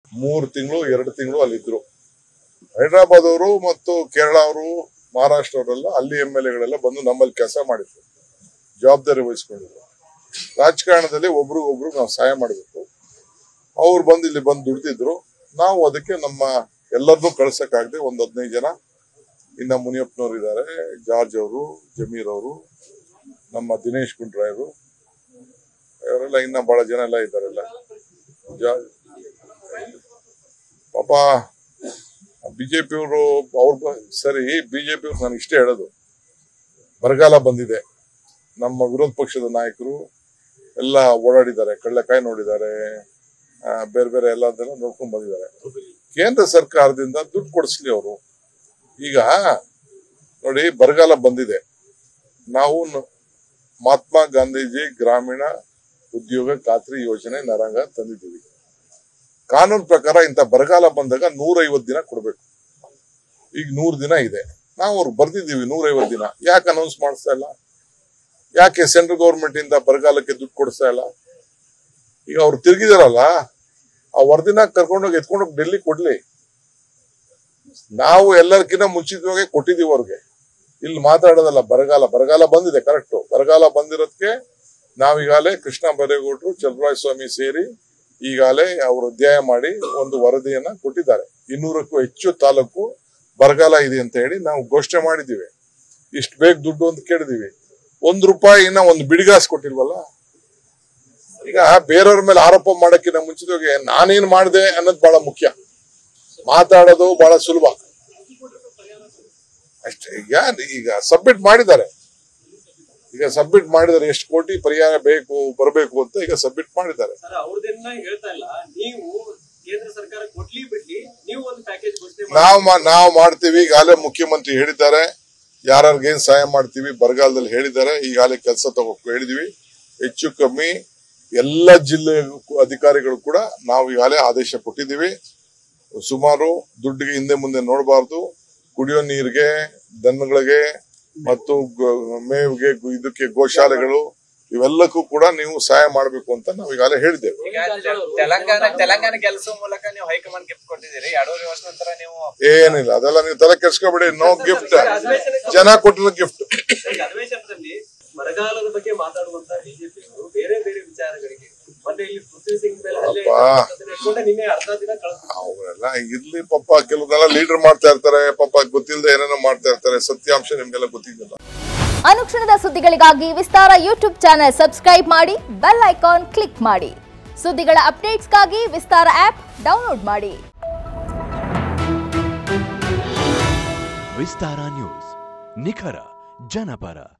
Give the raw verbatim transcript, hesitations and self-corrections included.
ಮೂರು ತಿಂಗಳು ಎರಡು ತಿಂಗಳು ಅಲ್ಲಿದ್ರು. ಹೈದರಾಬಾದ್ ಅವರು ಮತ್ತು ಕೇರಳ ಅವರು, ಮಹಾರಾಷ್ಟ್ರ ಅವರೆಲ್ಲ ಅಲ್ಲಿ ಎಂ ಎಲ್ ಎಗಳೆಲ್ಲ ಬಂದು ನಮ್ಮಲ್ಲಿ ಕೆಲಸ ಮಾಡಿದ್ರು, ಜವಾಬ್ದಾರಿ ವಹಿಸ್ಕೊಂಡಿದ್ರು. ರಾಜಕಾರಣದಲ್ಲಿ ಒಬ್ರಿಗೊಬ್ರು ನಾವು ಸಹಾಯ ಮಾಡಬೇಕು. ಅವ್ರು ಬಂದು ಇಲ್ಲಿ ಬಂದು ದುಡ್ದಿದ್ರು. ನಾವು ಅದಕ್ಕೆ ನಮ್ಮ ಎಲ್ಲರನ್ನೂ ಕಳ್ಸಕ್ಕಾಗದೆ ಒಂದು ಹದಿನೈದು ಜನ, ಇನ್ನ ಮುನಿಯಪ್ಪನವ್ರು ಇದ್ದಾರೆ, ಜಾರ್ಜ್ ಅವರು, ಜಮೀರ್ ಅವರು, ನಮ್ಮ ದಿನೇಶ್ ಗುಂಡ್ರಾಯರು, ಇವರೆಲ್ಲ ಇನ್ನ ಬಹಳ ಜನ ಎಲ್ಲ ಇದ್ದಾರೆಲ್ಲ. ಪಾಪ ಬಿಜೆಪಿಯವರು ಅವ್ರ ಸರಿ, ಬಿಜೆಪಿಯವ್ರು ನಾನು ಇಷ್ಟೇ ಹೇಳೋದು, ಬರಗಾಲ ಬಂದಿದೆ, ನಮ್ಮ ವಿರೋಧ ಪಕ್ಷದ ನಾಯಕರು ಎಲ್ಲ ಓಡಾಡಿದ್ದಾರೆ, ಕಳ್ಳಕಾಯಿ ನೋಡಿದ್ದಾರೆ, ಬೇರೆ ಬೇರೆ ಎಲ್ಲದೆಲ್ಲ ನೋಡ್ಕೊಂಡ್ ಬಂದಿದ್ದಾರೆ. ಕೇಂದ್ರ ಸರ್ಕಾರದಿಂದ ದುಡ್ಡು ಕೊಡಿಸ್ಲಿ ಅವರು. ಈಗ ನೋಡಿ, ಬರಗಾಲ ಬಂದಿದೆ, ನಾವು ಮಹಾತ್ಮ ಗಾಂಧೀಜಿ ಗ್ರಾಮೀಣ ಉದ್ಯೋಗ ಖಾತ್ರಿ ಯೋಜನೆ ನರಂಗ ತಂದಿದ್ದೀವಿ. ಕಾನೂನು ಪ್ರಕಾರ ಇಂಥ ಬರಗಾಲ ಬಂದಾಗ ನೂರೈವತ್ತು ದಿನ ಕೊಡ್ಬೇಕು. ಈಗ ನೂರು ದಿನ ಇದೆ, ನಾವು ಅವ್ರು ಬರ್ದಿದ್ದೀವಿ ನೂರೈವತ್ತು ದಿನ. ಯಾಕೆ ಅನೌನ್ಸ್ ಮಾಡಿಸ್ತಾ ಇಲ್ಲ? ಯಾಕೆ ಸೆಂಟ್ರಲ್ ಗೌರ್ಮೆಂಟ್ ಇಂದ ಬರಗಾಲಕ್ಕೆ ದುಡ್ಡು ಕೊಡಿಸ್ತಾ ಇಲ್ಲ? ಈಗ ಅವ್ರು ತಿರುಗಿದಾರಲ್ಲ, ಆ ವರದಿನ ಕರ್ಕೊಂಡೋಗಿ ಎತ್ಕೊಂಡೋಗಿ ಡೆಲ್ಲಿ ಕೊಡ್ಲಿ. ನಾವು ಎಲ್ಲರಿಗಿಂತ ಮುಂಚಿತವಾಗಿ ಕೊಟ್ಟಿದೀವಿ ಅವ್ರಿಗೆ. ಇಲ್ಲಿ ಮಾತಾಡೋದಲ್ಲ, ಬರಗಾಲ ಬರಗಾಲ ಬಂದಿದೆ, ಕರೆಕ್ಟು. ಬರಗಾಲ ಬಂದಿರೋದಕ್ಕೆ ನಾವೀಗಾಲೇ ಕೃಷ್ಣ ಬೈರೇಗೌಡರು, ಚಲುವರಾಯ ಸ್ವಾಮಿ ಸೇರಿ ಈಗಾಗಲೇ ಅವರು ಅಧ್ಯಯನ ಮಾಡಿ ಒಂದು ವರದಿಯನ್ನ ಕೊಟ್ಟಿದ್ದಾರೆ. ಇನ್ನೂರಕ್ಕೂ ಹೆಚ್ಚು ತಾಲೂಕು ಬರಗಾಲ ಇದೆ ಅಂತ ಹೇಳಿ ನಾವು ಘೋಷಣೆ ಮಾಡಿದ್ದೀವಿ. ಇಷ್ಟು ಬೇಗ ದುಡ್ಡು ಅಂತ ಕೇಳಿದೀವಿ. ಒಂದು ರೂಪಾಯಿ ಇನ್ನ ಒಂದು ಬಿಡಿಗಾಸ್ ಕೊಟ್ಟಿಲ್ವಲ್ಲ. ಈಗ ಬೇರೆಯವ್ರ ಮೇಲೆ ಆರೋಪ ಮಾಡಕ್ಕಿಂತ ಮುಂಚಿತವಾಗಿ ನಾನೇನ್ ಮಾಡಿದೆ ಅನ್ನೋದು ಬಹಳ ಮುಖ್ಯ. ಮಾತಾಡೋದು ಬಹಳ ಸುಲಭ ಅಷ್ಟೇ. ಈಗ ಈಗ ಸಬ್ಮಿಟ್ ಮಾಡಿದ್ದಾರೆ, ಈಗ ಸಬ್ಮಿಟ್ ಮಾಡಿದ್ದಾರೆ, ಎಷ್ಟು ಕೋಟಿ ಪರಿಹಾರ ಬೇಕು ಬರಬೇಕು ಅಂತ ಈಗ ಸಬ್ಮಿಟ್ ಮಾಡಿದ್ದಾರೆ. ನಾವು ನಾವು ಮಾಡ್ತೀವಿ. ಈಗಾಗಲೇ ಮುಖ್ಯಮಂತ್ರಿ ಹೇಳಿದ್ದಾರೆ, ಯಾರ್ಯಾರಿಗೇನ್ ಸಹಾಯ ಮಾಡ್ತೀವಿ ಬರಗಾಲದಲ್ಲಿ ಹೇಳಿದ್ದಾರೆ. ಈಗಾಗಲೇ ಕೆಲಸ ತಗೋಕ್ ಹೇಳಿದೀವಿ. ಹೆಚ್ಚು ಕಮ್ಮಿ ಎಲ್ಲ ಜಿಲ್ಲೆ ಅಧಿಕಾರಿಗಳು ಕೂಡ ನಾವು ಈಗಾಗಲೇ ಆದೇಶ ಕೊಟ್ಟಿದ್ದೀವಿ. ಸುಮಾರು ದುಡ್ಡಿಗೆ ಹಿಂದೆ ಮುಂದೆ ನೋಡಬಾರ್ದು. ಕುಡಿಯೋ ನೀರಿಗೆ, ದನಗಳಿಗೆ ಮತ್ತು ಮೇವಿಗೆ, ಇದಕ್ಕೆ ಗೋಶಾಲೆಗಳು, ಇವೆಲ್ಲಕ್ಕೂ ಕೂಡ ನೀವು ಸಹಾಯ ಮಾಡಬೇಕು ಅಂತ ನಾವು ಈಗಾಗಲೇ ಹೇಳಿದ್ದೇವೆ. ತೆಲಂಗಾಣ ತೆಲಂಗಾಣ ಕೆಲಸ ಮೂಲಕ ನೀವು ಹೈಕಮಾಂಡ್ ಗಿಫ್ಟ್ ಕೊಟ್ಟಿದ್ದೀರಿ. ಎರಡೂವರೆ ವರ್ಷ ನಂತರ ನೀವು ಏನಿಲ್ಲ, ಅದೆಲ್ಲ ನೀವು ತಲೆ ಕೆಡ್ಸ್ಕೊಬೇಡಿ. ನೋ ಗಿಫ್ಟ್, ಜನ ಕೊಟ್ಟಿರೋ ಗಿಫ್ಟ್. ಅಧಿವೇಶನದಲ್ಲಿ ಬರಗಾಲದ ಬಗ್ಗೆ ಮಾತಾಡುವಂತ ಬಿಜೆಪಿ ಬೇರೆ ಬೇರೆ ವಿಚಾರಗಳಿಗೆ ಮತ್ತೆ ಇಲ್ಲಿ ಪೃಥ್ವಿ ಸಿಂಗ್ ಮೇಲೆ ನಿನ್ನೆ ಅರ್ಧ ದಿನ ಅವರೆಲ್ಲ ಇರ್ಲಿ ಪಾಪ, ಕೆಲವರೆಲ್ಲ ಲೀಡರ್ ಮಾಡ್ತಾ ಇರ್ತಾರೆ ಪಾಪ, ಗೊತ್ತಿಲ್ಲದೆ ಏನೇನೋ ಮಾಡ್ತಾ ಇರ್ತಾರೆ. ಸತ್ಯಾಂಶ ನಿಮ್ಗೆಲ್ಲ ಗೊತ್ತಿಲ್ಲ. ಅನುಕ್ಷಣದ ಸುದ್ದಿಗಳಿಗಾಗಿ ವಿಸ್ತಾರ ಯೂಟ್ಯೂಬ್ ಚಾನೆಲ್ ಸಬ್ಸ್ಕ್ರೈಬ್ ಮಾಡಿ, ಬೆಲ್ ಐಕಾನ್ ಕ್ಲಿಕ್ ಮಾಡಿ. ಸುದ್ದಿಗಳ ಅಪ್ಡೇಟ್ಸ್ಗಾಗಿ ವಿಸ್ತಾರ ಆಪ್ ಡೌನ್ಲೋಡ್ ಮಾಡಿ. ವಿಸ್ತಾರ ನ್ಯೂಸ್, ನಿಖರ ಜನಪರ.